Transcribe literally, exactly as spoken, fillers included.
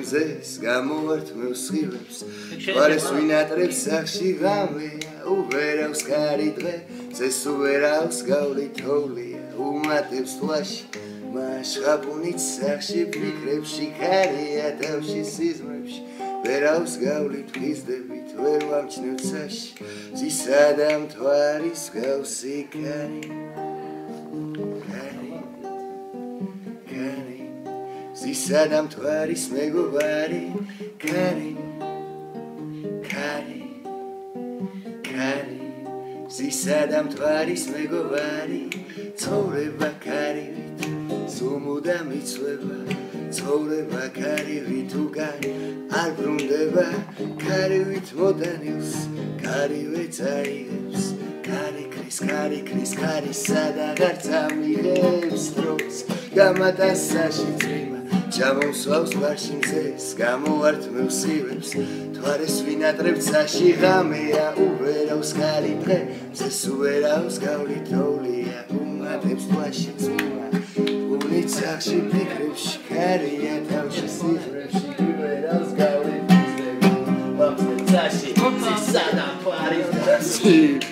მზეს გამოვართ მევსხივებს ვარეს ვინატრებს სახში ღამეა უბერავს კარი დღე ზეს უბერავს გავლი თოვლია უმატებს თვაში მაშხაპუნით სახში ფიქრებში ქარია თავში სიზმრებში ვერავს გავლით ხიზდებით ვერ ვამჩნევთ საში ზისა და მთვარის გავსი ქარი ზისა და მთვარის მეგობარი ქარი ქარი ქარი ზისა და მთვარის მეგობარი ცხოვრება ქარივით ზუმუდა მიცვება ცხოვრება ქარივით უკან არ ბრუნდება ქარივით მოდანილს ქარივე წაიღებს ქარი ქრის ქარი ქრის ქარი სადაღარ წამიღებს დროს გამატასაში წვიმა ჩამოსვავს ბარში მზეს გამოვართ მევსივებს თვარეს ვინატრებს საში ღამეა უბერავს კარი დღე მზეს უბერავს გავლი თოვლია უმატებს თვაში წვიმა უნით სახში ფიქრებში ქარია თავში სიზმრებში უბერავს გავლი ხიზდებით ვამჩნევთ საში ზისა და მთვარის გავსი